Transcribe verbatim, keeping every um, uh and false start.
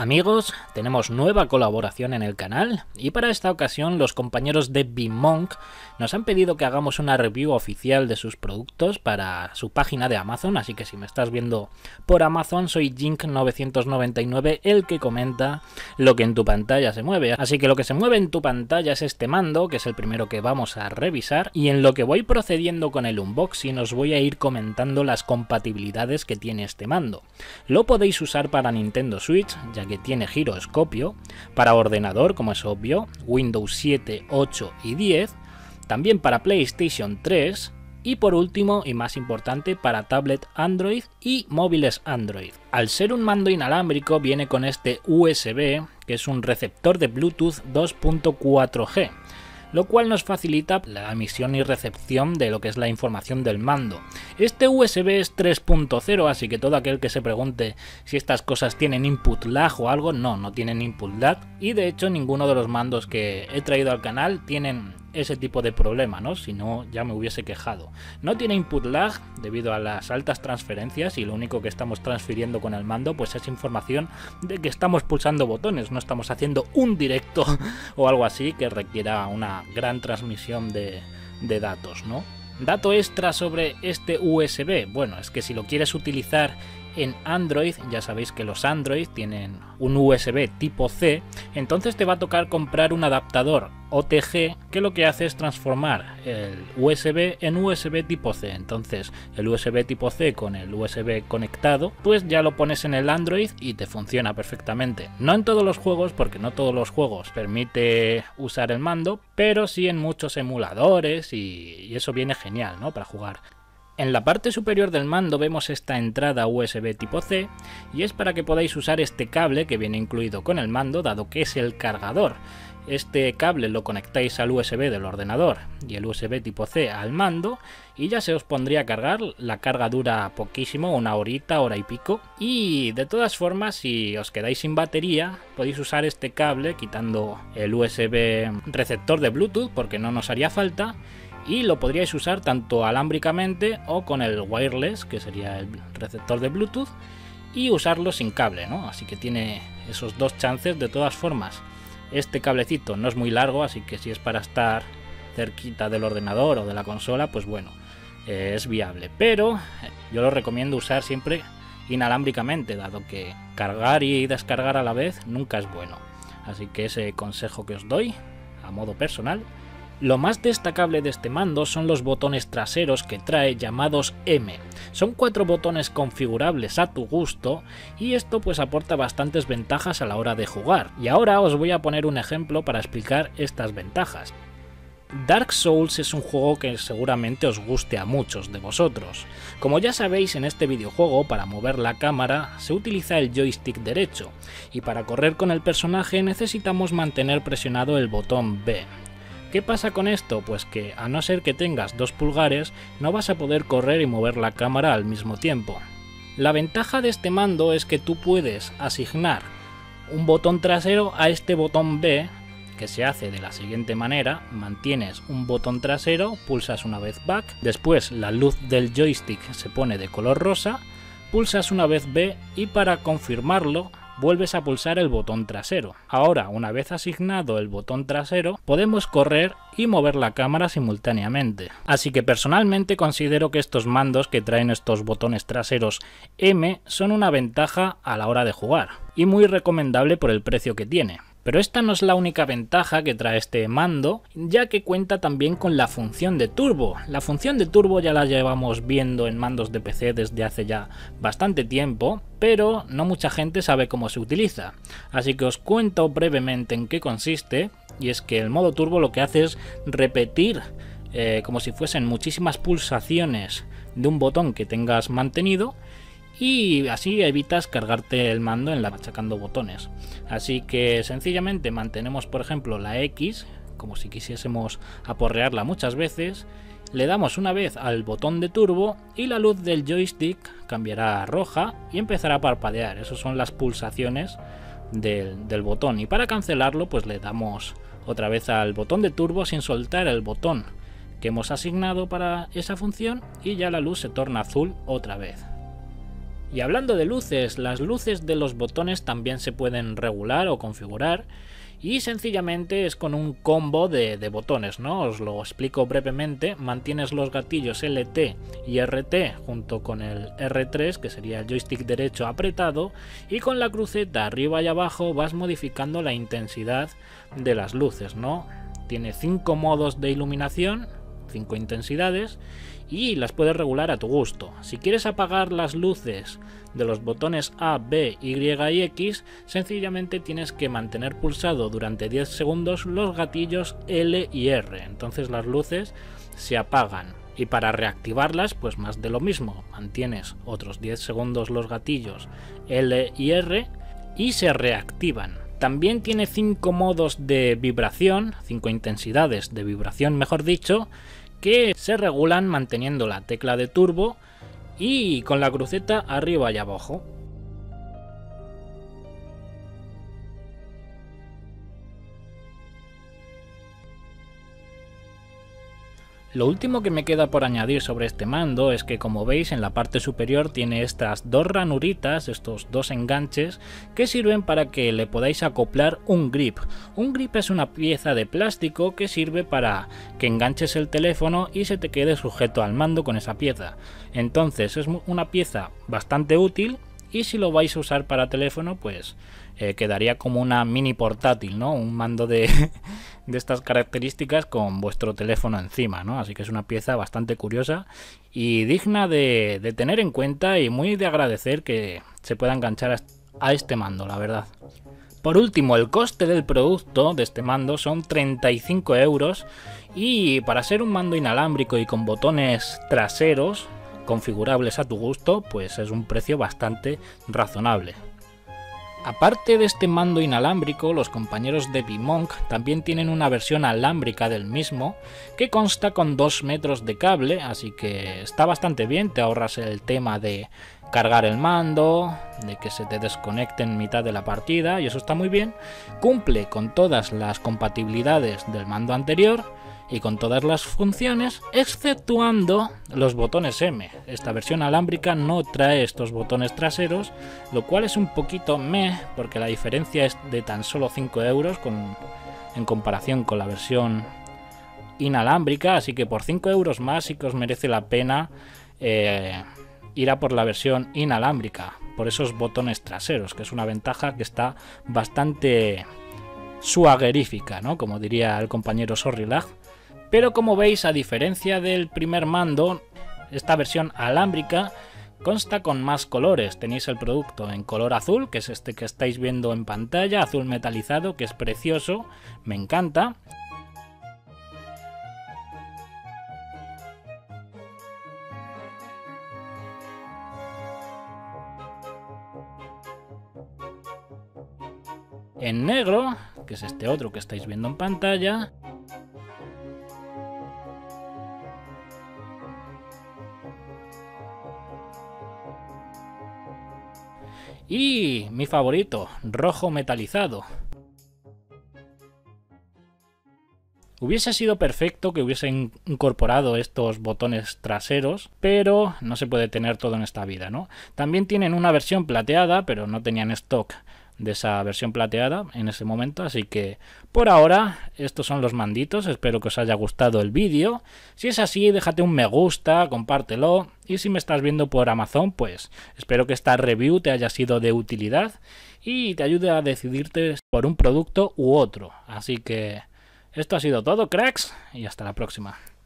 Amigos, tenemos nueva colaboración en el canal y para esta ocasión los compañeros de Bmonk nos han pedido que hagamos una review oficial de sus productos para su página de Amazon, así que si me estás viendo por Amazon soy Jink novecientos noventa y nueve el que comenta lo que en tu pantalla se mueve. Así que lo que se mueve en tu pantalla es este mando, que es el primero que vamos a revisar, y en lo que voy procediendo con el unboxing os voy a ir comentando las compatibilidades que tiene este mando. Lo podéis usar para Nintendo Switch, ya que que tiene giroscopio, para ordenador, como es obvio, Windows siete, ocho y diez, también para PlayStation tres y por último y más importante para tablet Android y móviles Android. Al ser un mando inalámbrico viene con este U S B, que es un receptor de Bluetooth dos punto cuatro G, lo cual nos facilita la emisión y recepción de lo que es la información del mando. Este U S B es tres punto cero, así que todo aquel que se pregunte si estas cosas tienen input lag o algo, no, no tienen input lag, y de hecho ninguno de los mandos que he traído al canal tienen ese tipo de problema, ¿no? Si no, ya me hubiese quejado. No tiene input lag debido a las altas transferencias y lo único que estamos transfiriendo con el mando pues es información de que estamos pulsando botones, no estamos haciendo un directo o algo así que requiera una gran transmisión de, de datos, ¿no? Dato extra sobre este U S B, bueno, es que si lo quieres utilizar en Android, ya sabéis que los Android tienen un U S B tipo C, entonces te va a tocar comprar un adaptador O T G que lo que hace es transformar el U S B en U S B tipo C. Entonces el U S B tipo C con el U S B conectado, pues ya lo pones en el Android y te funciona perfectamente. No en todos los juegos, porque no todos los juegos permite usar el mando, pero sí en muchos emuladores y, y eso viene genial, ¿no? Para jugar. En la parte superior del mando vemos esta entrada U S B tipo C y es para que podáis usar este cable que viene incluido con el mando, dado que es el cargador. Este cable lo conectáis al U S B del ordenador y el U S B tipo C al mando y ya se os pondría a cargar. La carga dura poquísimo, una horita, hora y pico, y de todas formas si os quedáis sin batería podéis usar este cable quitando el U S B receptor de Bluetooth porque no nos haría falta, y lo podríais usar tanto alámbricamente o con el wireless, que sería el receptor de Bluetooth, y usarlo sin cable, ¿no? Así que tiene esos dos chances. De todas formas, este cablecito no es muy largo, así que si es para estar cerquita del ordenador o de la consola, pues bueno, eh, es viable. Pero yo lo recomiendo usar siempre inalámbricamente, dado que cargar y descargar a la vez nunca es bueno. Así que ese consejo que os doy a modo personal. Lo más destacable de este mando son los botones traseros que trae, llamados M. Son cuatro botones configurables a tu gusto y esto pues aporta bastantes ventajas a la hora de jugar. Y ahora os voy a poner un ejemplo para explicar estas ventajas. Dark Souls es un juego que seguramente os guste a muchos de vosotros. Como ya sabéis, en este videojuego para mover la cámara se utiliza el joystick derecho y para correr con el personaje necesitamos mantener presionado el botón B. ¿Qué pasa con esto? Pues que a no ser que tengas dos pulgares no vas a poder correr y mover la cámara al mismo tiempo. La ventaja de este mando es que tú puedes asignar un botón trasero a este botón B, que se hace de la siguiente manera: mantienes un botón trasero, pulsas una vez back, después la luz del joystick se pone de color rosa, pulsas una vez B y para confirmarlo vuelves a pulsar el botón trasero. Ahora, una vez asignado el botón trasero, podemos correr y mover la cámara simultáneamente. Así que personalmente considero que estos mandos que traen estos botones traseros M son una ventaja a la hora de jugar, y muy recomendable por el precio que tiene. Pero esta no es la única ventaja que trae este mando, ya que cuenta también con la función de turbo. La función de turbo ya la llevamos viendo en mandos de P C desde hace ya bastante tiempo, pero no mucha gente sabe cómo se utiliza. Así que os cuento brevemente en qué consiste, y es que el modo turbo lo que hace es repetir eh, como si fuesen muchísimas pulsaciones de un botón que tengas mantenido, y así evitas cargarte el mando en la machacando botones. Así que sencillamente mantenemos, por ejemplo, la X, como si quisiésemos aporrearla muchas veces, le damos una vez al botón de turbo y la luz del joystick cambiará a roja y empezará a parpadear. Esas son las pulsaciones del, del botón, y para cancelarlo pues le damos otra vez al botón de turbo sin soltar el botón que hemos asignado para esa función y ya la luz se torna azul otra vez. Y hablando de luces, las luces de los botones también se pueden regular o configurar y sencillamente es con un combo de, de botones, ¿no? Os lo explico brevemente. Mantienes los gatillos L T y R T junto con el R tres, que sería el joystick derecho apretado, y con la cruceta arriba y abajo vas modificando la intensidad de las luces, ¿no? Tiene cinco modos de iluminación, cinco intensidades, y las puedes regular a tu gusto. Si quieres apagar las luces de los botones A, B, Y y X, sencillamente tienes que mantener pulsado durante diez segundos los gatillos L y R, entonces las luces se apagan. Y para reactivarlas, pues más de lo mismo, mantienes otros diez segundos los gatillos L y R y se reactivan. También tiene cinco modos de vibración, cinco intensidades de vibración mejor dicho, que se regulan manteniendo la tecla de turbo y con la cruceta arriba y abajo. Lo último que me queda por añadir sobre este mando es que, como veis, en la parte superior tiene estas dos ranuritas, estos dos enganches, que sirven para que le podáis acoplar un grip. Un grip es una pieza de plástico que sirve para que enganches el teléfono y se te quede sujeto al mando con esa pieza. Entonces es una pieza bastante útil y si lo vais a usar para teléfono, pues eh, quedaría como una mini portátil, ¿no? Un mando de... de estas características con vuestro teléfono encima, ¿no? Así que es una pieza bastante curiosa y digna de, de tener en cuenta y muy de agradecer que se pueda enganchar a este mando, la verdad. Por último, el coste del producto de este mando son treinta y cinco euros y para ser un mando inalámbrico y con botones traseros configurables a tu gusto, pues es un precio bastante razonable. Aparte de este mando inalámbrico, los compañeros de Beemonk también tienen una versión alámbrica del mismo que consta con dos metros de cable, así que está bastante bien, te ahorras el tema de cargar el mando, de que se te desconecte en mitad de la partida y eso está muy bien, cumple con todas las compatibilidades del mando anterior y con todas las funciones, exceptuando los botones M. Esta versión alámbrica no trae estos botones traseros, lo cual es un poquito meh, porque la diferencia es de tan solo cinco euros con, en comparación con la versión inalámbrica, así que por cinco euros más sí que os merece la pena eh, ir a por la versión inalámbrica, por esos botones traseros, que es una ventaja que está bastante suaguerífica, ¿no? Como diría el compañero Sorrilag. Pero como veis, a diferencia del primer mando, esta versión alámbrica consta con más colores. Tenéis el producto en color azul, que es este que estáis viendo en pantalla, azul metalizado, que es precioso, me encanta. En negro, que es este otro que estáis viendo en pantalla. Y mi favorito, rojo metalizado. Hubiese sido perfecto que hubiesen incorporado estos botones traseros, pero no se puede tener todo en esta vida, ¿no? También tienen una versión plateada, pero no tenían stock de esa versión plateada en ese momento, así que por ahora estos son los manditos. Espero que os haya gustado el vídeo. Si es así, déjate un me gusta, compártelo, y si me estás viendo por Amazon, pues espero que esta review te haya sido de utilidad y te ayude a decidirte por un producto u otro. Así que esto ha sido todo, cracks, y hasta la próxima.